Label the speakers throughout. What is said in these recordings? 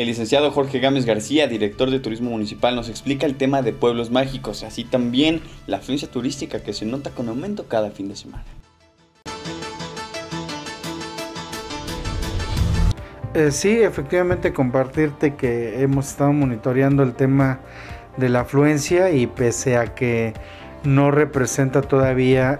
Speaker 1: El licenciado Jorge Gámez García, director de Turismo Municipal, nos explica el tema de pueblos mágicos, así también la afluencia turística que se nota con aumento cada fin de semana.
Speaker 2: Sí, efectivamente compartirte que hemos estado monitoreando el tema de la afluencia y pese a que no representa todavía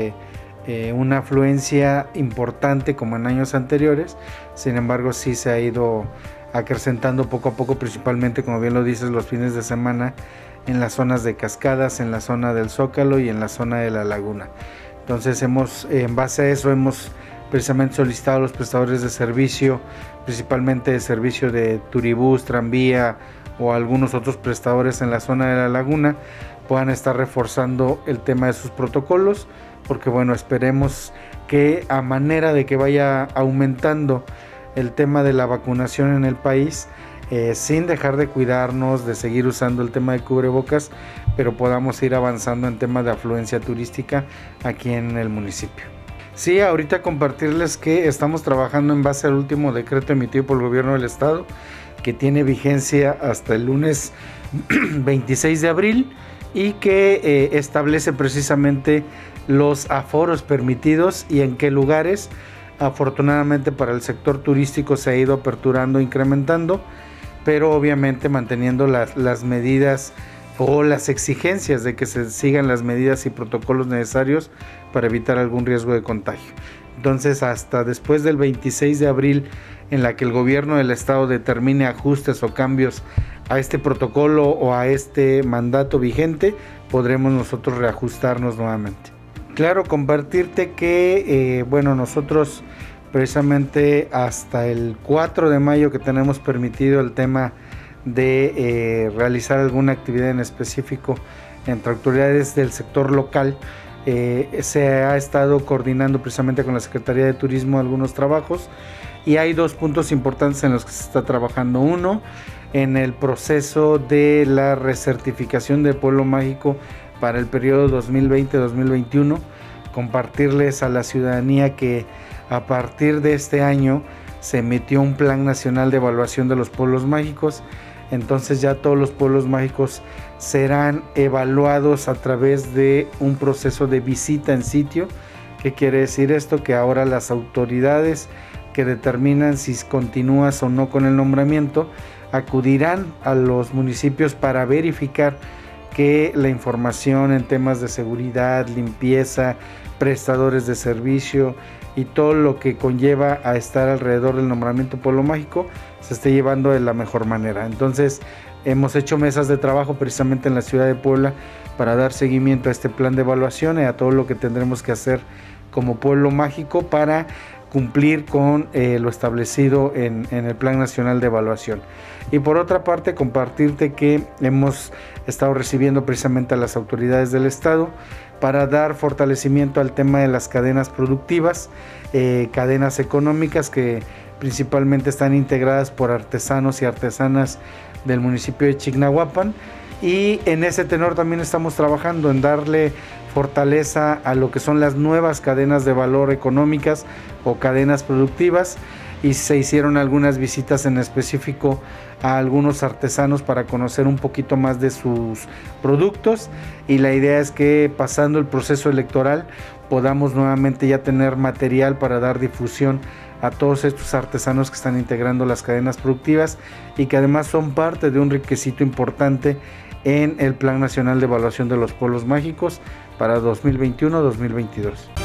Speaker 2: una afluencia importante como en años anteriores, sin embargo sí se ha ido acrecentando poco a poco, principalmente como bien lo dices los fines de semana en las zonas de Cascadas, en la zona del Zócalo y en la zona de la Laguna. Entonces en base a eso hemos precisamente solicitado a los prestadores de servicio, principalmente de servicio de turibús, tranvía o algunos otros prestadores en la zona de la Laguna, puedan estar reforzando el tema de sus protocolos, porque bueno, esperemos que a manera de que vaya aumentando el tema de la vacunación en el país, sin dejar de cuidarnos, de seguir usando el tema de cubrebocas, pero podamos ir avanzando en tema de afluencia turística aquí en el municipio. Sí, ahorita compartirles que estamos trabajando en base al último decreto emitido por el gobierno del estado, que tiene vigencia hasta el lunes 26 de abril y que establece precisamente los aforos permitidos y en qué lugares. Afortunadamente para el sector turístico se ha ido aperturando, incrementando, pero obviamente manteniendo las medidas o las exigencias de que se sigan las medidas y protocolos necesarios para evitar algún riesgo de contagio. Entonces hasta después del 26 de abril, en la que el gobierno del estado determine ajustes o cambios a este protocolo o a este mandato vigente, podremos nosotros reajustarnos nuevamente. Claro, compartirte que bueno, nosotros precisamente hasta el 4 de mayo que tenemos permitido el tema de realizar alguna actividad en específico entre autoridades del sector local, se ha estado coordinando precisamente con la Secretaría de Turismo algunos trabajos y hay dos puntos importantes en los que se está trabajando. Uno, en el proceso de la recertificación del pueblo mágico para el periodo 2020-2021, compartirles a la ciudadanía que a partir de este año se emitió un plan nacional de evaluación de los pueblos mágicos. Entonces ya todos los pueblos mágicos serán evaluados a través de un proceso de visita en sitio. ¿Qué quiere decir esto? Que ahora las autoridades que determinan si continúas o no con el nombramiento acudirán a los municipios para verificar que la información en temas de seguridad, limpieza, prestadores de servicio y todo lo que conlleva a estar alrededor del nombramiento pueblo mágico se esté llevando de la mejor manera. Entonces hemos hecho mesas de trabajo precisamente en la ciudad de Puebla para dar seguimiento a este plan de evaluación y a todo lo que tendremos que hacer como pueblo mágico para cumplir con lo establecido en el Plan Nacional de Evaluación. Y por otra parte, compartirte que hemos estado recibiendo precisamente a las autoridades del estado para dar fortalecimiento al tema de las cadenas productivas, cadenas económicas que principalmente están integradas por artesanos y artesanas del municipio de Chignahuapan, y en ese tenor también estamos trabajando en darle fortaleza a lo que son las nuevas cadenas de valor económicas o cadenas productivas, y se hicieron algunas visitas en específico a algunos artesanos para conocer un poquito más de sus productos, y la idea es que pasando el proceso electoral podamos nuevamente ya tener material para dar difusión a todos estos artesanos que están integrando las cadenas productivas y que además son parte de un requisito importante en el Plan Nacional de Evaluación de los Pueblos Mágicos para 2021-2022.